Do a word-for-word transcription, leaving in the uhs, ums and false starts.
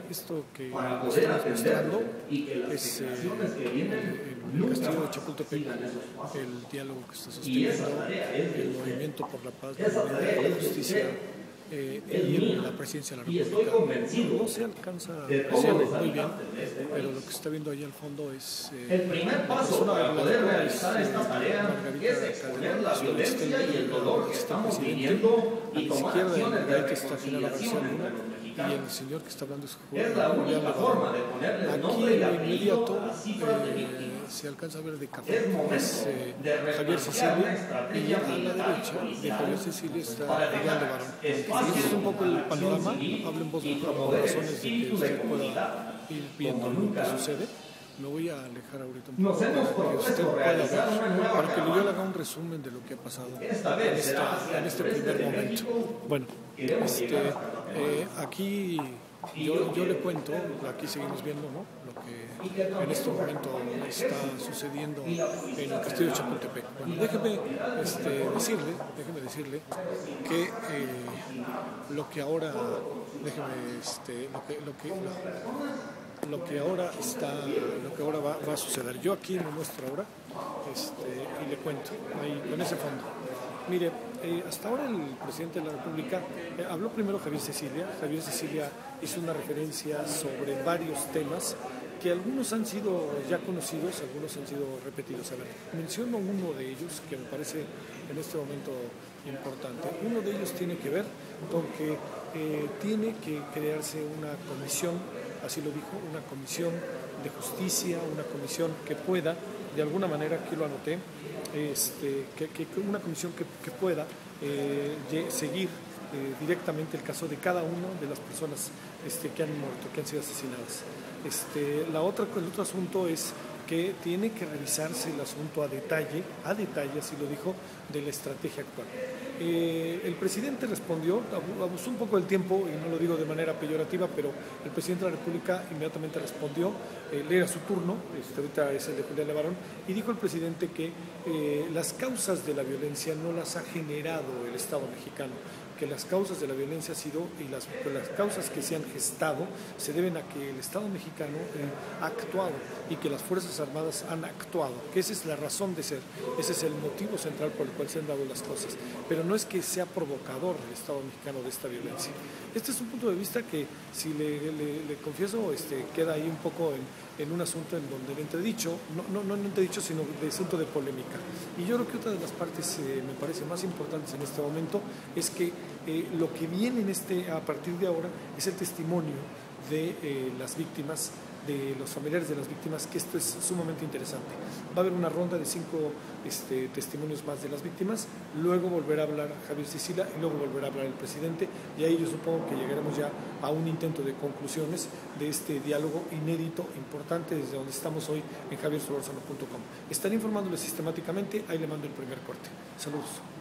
esto que nos estamos mostrando es eh, en el castillo de Chapultepec, el diálogo que está sosteniendo el movimiento por la paz, el movimiento por la justicia eh, y en la presidencia de la República. No se alcanza a apreciar muy bien, pero lo que se está viendo ahí al fondo es eh, la persona habladora es eh, Margarita Calderón, su asistente, el presidente. A la izquierda de Margarita está Genaro García Luna, y el señor que está hablando es Julián Navarro. Aquí de inmediato eh, se alcanza a ver de café, es eh, Javier Cecilia, y a la derecha de Javier Cecilia está Julián Navarro. Este es un poco el panorama, hablo en voz baja por razones de que usted pueda ir viendo lo que sucede. Me voy a alejar ahorita un poco para que usted pueda ver, para que yo le haga un resumen de lo que ha pasado en, esta, en este primer momento. Bueno, este, eh, aquí yo, yo le cuento, aquí seguimos viendo, ¿no?, lo que en este momento está sucediendo en el castillo de Chapultepec. Bueno, déjeme este, decirle, déjeme decirle que eh, lo que ahora, déjeme, este, lo que, lo que, lo, lo que ahora está, lo que ahora va, va a suceder. Yo aquí me muestro ahora este, y le cuento, ahí con ese fondo. Mire, eh, hasta ahora el presidente de la República eh, habló primero Javier Cecilia. Javier Cecilia hizo una referencia sobre varios temas que algunos han sido ya conocidos, algunos han sido repetidos. A ver, menciono uno de ellos que me parece en este momento importante. Uno de ellos tiene que ver con que eh, tiene que crearse una comisión, así lo dijo, una comisión de justicia, una comisión que pueda, de alguna manera, aquí lo anoté, este, que, que una comisión que, que pueda eh, seguir eh, directamente el caso de cada una de las personas este, que han muerto, que han sido asesinadas. Este, la otra, el otro asunto es que tiene que revisarse el asunto a detalle, a detalle, así lo dijo, de la estrategia actual. Eh, el presidente respondió, abusó un poco del tiempo, y no lo digo de manera peyorativa, pero el presidente de la República inmediatamente respondió, eh, era su turno, este, ahorita es el de Julián Navarro, y dijo el presidente que eh, las causas de la violencia no las ha generado el Estado mexicano, que las causas de la violencia ha sido, y las, las causas que se han gestado se deben a que el Estado mexicano eh, ha actuado y que las Fuerzas Armadas han actuado, que esa es la razón de ser, ese es el motivo central por el cual se han dado las cosas, pero no es que sea provocador el Estado mexicano de esta violencia. Este es un punto de vista que, si le, le, le confieso, este, queda ahí un poco en, en un asunto en donde el entredicho, no, no, no en entredicho, sino de asunto de polémica. Y yo creo que otra de las partes eh, me parece más importantes en este momento es que eh, lo que viene en este, a partir de ahora es el testimonio de eh, las víctimas, de los familiares de las víctimas, que esto es sumamente interesante. Va a haber una ronda de cinco este, testimonios más de las víctimas, luego volverá a hablar Javier Cecilia y luego volverá a hablar el presidente, y ahí yo supongo que llegaremos ya a un intento de conclusiones de este diálogo inédito, importante, desde donde estamos hoy en javier solórzano punto com. Estaré informándole sistemáticamente, ahí le mando el primer corte. Saludos.